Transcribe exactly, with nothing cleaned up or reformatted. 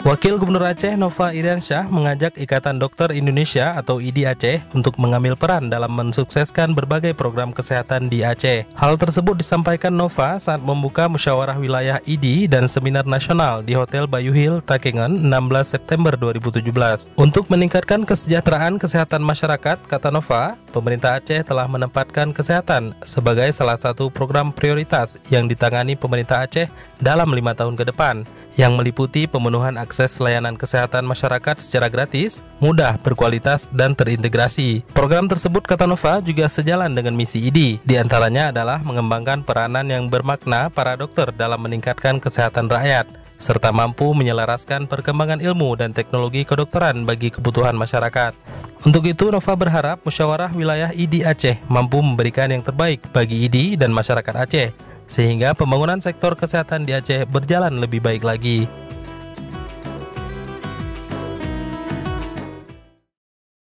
Wakil Gubernur Aceh Nova Iriansyah mengajak Ikatan Dokter Indonesia atau I D I Aceh untuk mengambil peran dalam mensukseskan berbagai program kesehatan di Aceh. Hal tersebut disampaikan Nova saat membuka musyawarah wilayah I D I dan seminar nasional di Hotel Bayu Hill, Takengon, enam belas September dua ribu tujuh belas. Untuk meningkatkan kesejahteraan kesehatan masyarakat, kata Nova, pemerintah Aceh telah menempatkan kesehatan sebagai salah satu program prioritas yang ditangani pemerintah Aceh dalam lima tahun ke depan, yang meliputi pemenuhan akses layanan kesehatan masyarakat secara gratis, mudah, berkualitas, dan terintegrasi. Program tersebut, kata Nova, juga sejalan dengan misi I D I, diantaranya adalah mengembangkan peranan yang bermakna para dokter dalam meningkatkan kesehatan rakyat, serta mampu menyelaraskan perkembangan ilmu dan teknologi kedokteran bagi kebutuhan masyarakat. Untuk itu, Nova berharap musyawarah wilayah I D I Aceh mampu memberikan yang terbaik bagi I D I dan masyarakat Aceh, sehingga pembangunan sektor kesehatan di Aceh berjalan lebih baik lagi.